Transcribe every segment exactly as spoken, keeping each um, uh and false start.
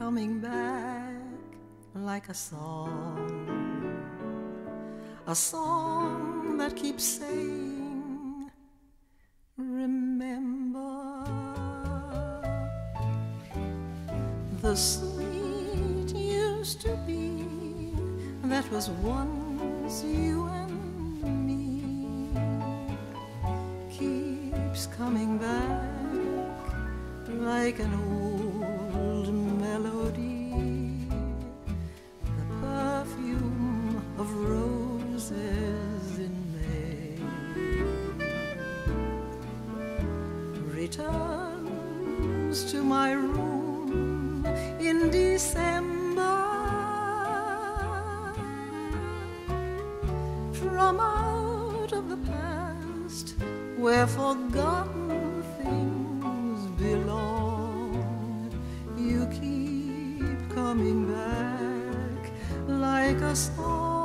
coming back like a song, a song that keeps saying, remember the sweet used to be that was once you and me, keeps coming back like an old melody, the perfume of roses in May returns to my room in December from out of the past where forgotten things belong. You keep coming back like a song.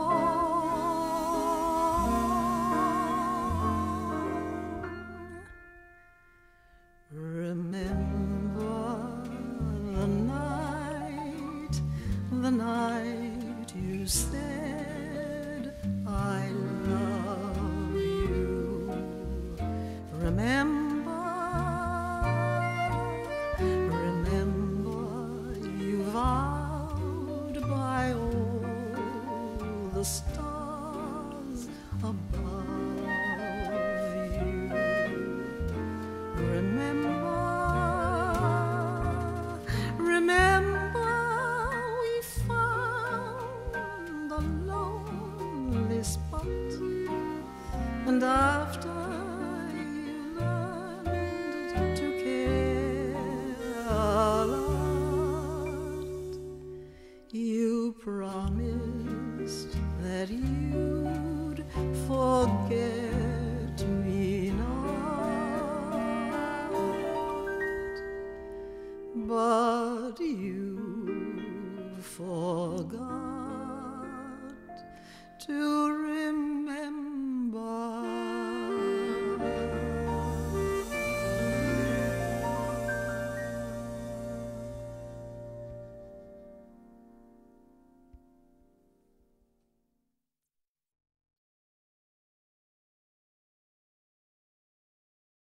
Remember the night, the night you said I love you. Remember, remember you vowed by all the stars above you. Remember, remember we found a lonely spot, and after you learned to care a lot, you promised that you'd forget.